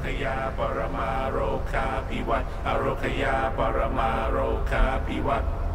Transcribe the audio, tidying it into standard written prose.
ยาปรมาโรคาภิวัตอโรคยาปรมาโรคาภิวัต